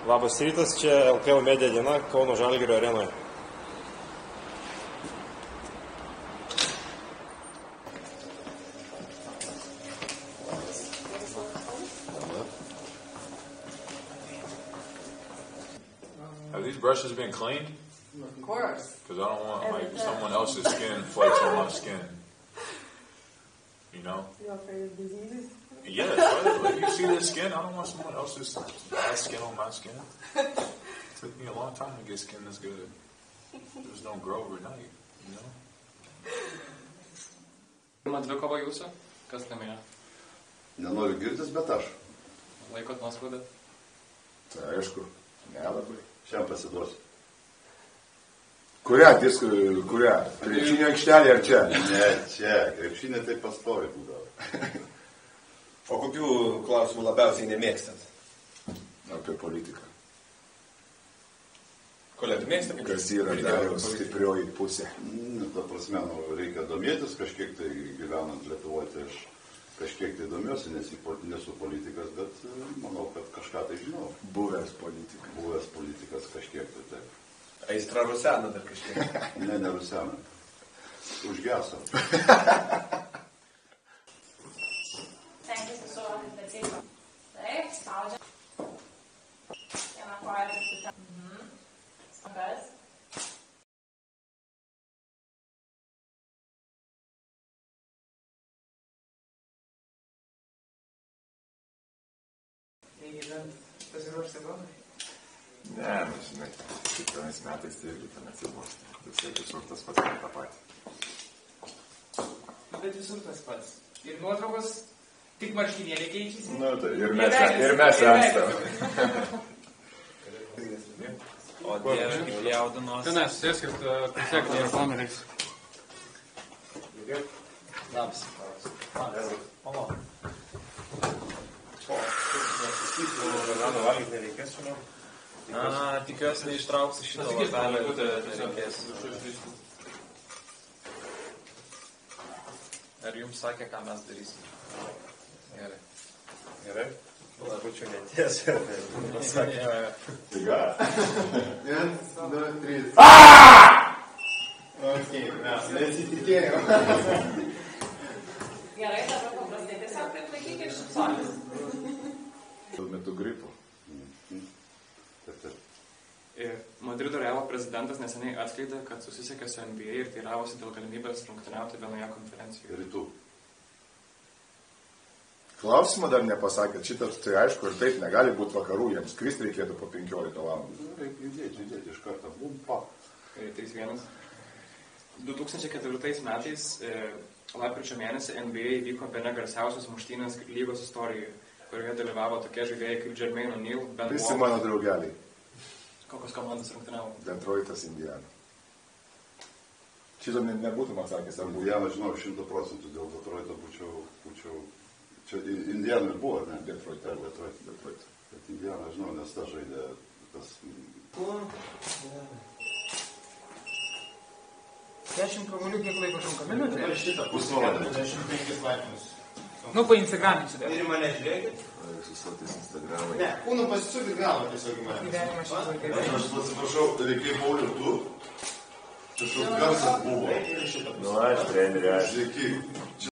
Labas rytas, čia LKL Media diena Kauno Žalgirio arenoje. Have these brushes been cleaned? Of course. Because I don't want someone else's skin flakes on my skin. You know? You're afraid of diseases? Yes, right? Like, you see this skin? I don't want someone else's bad skin on my skin. It took me a long time to get skin this good. Just don't grow overnight, you know? Pirma dvikova jūsų? Kas namie? Nenoriu girtis, bet aš. Laikot nuoskaudą? Tai aišku, nelabai. Šiam pasiduosiu. Kurią diskų, kurią? Krepšinio aikštelė ar čia? Ne, čia. Krepšinė taip pastovi būdavo. O kokių klausimų labiausiai nemėgstat? Apie politiką. Kolega, mėgstat? Kas yra Dariaus stiprioji pusė? Ta prasme, reikia domėtis kažkiek tai gyvenant Lietuvoje, tai aš kažkiek tai domiuosi, nesu politikas, bet manau, kad kažką tai žinau. Buvęs politikas. Buvęs politikas kažkiek tai taip. Aistra rusena dar kažkiek. Ne rusena. Užgeso. Tenkis visų pečiai. Taip, spaudžia. Vieną koją ir kitą. Kas? Pasiruošti sezonui? Ne, žinai, kiekvienais metais tai irgi ten atsibos. Visur tas pats yra tą patį. Bet visur tas pats. Ir nuotraukos tik marškinėlė keičiasi. Nu, tai ir mes anstam. O Dieve, kaip jaudinos. Tenes, sėskit, prisekti ir kamerais. Labas. Tikiuosi neištrauksiu šitą lapelį, nereikės. Ar jums sakė, ką mes darysim? Gerai. Gerai? Labučiu netiesa. Tai ką? 1, 2, 3. Ok, mes nesitikėjom. Gerai, dabar paprastai tiesiog taip laikyk ir šipsonis. Tuo metu gripu. Madrido Realo prezidentas neseniai atskleidė, kad susisiekė su NBA ir teiravosi dėl galimybės rungtyniauti vienoje konferencijoje. Rytų. Klausimą dar nepasakėt, šitas tai aišku ir taip negali būti vakarų, jiems skristi reikėtų po 15 valandų. Reikia judėti iš karto. Bumpa. 3-1. 2004 metais, lapkričio mėnesį, NBA įvyko bene garsiausios muštynės lygos istorijoje, kurioje dalyvavo tokie žaidėjai kaip Jermaine O'Neal, Ben Wallace. Visi mano draugeliai. Kokios komandos rungtyniavo? Detroitas, Indiana. Šito nebūtum atsakęs, ar būtų? Indiana, žinau, 100%, dėl Detroito būčiau... Čia Indiana buvo, ne? Detroit. Bet Indiana, žinau, nes ta žaidė tas... 10 kamuolių kiek laiko trunka? Minutė? Dabar šitą Pusvalandį. 45 laipsnius. Nu, pa Instagram'į sudėti. Ir mane žiūrėkit. Susotys Instagramai. Ne, kūnų pasisukit galvą tiesiog į mane. Gyvenimą šitą laiką. Aš atsiprašau, reikia Paulių, tu? Čia šau garsas buvo. Nu, aš treneri, aš. Žiūrėk, čia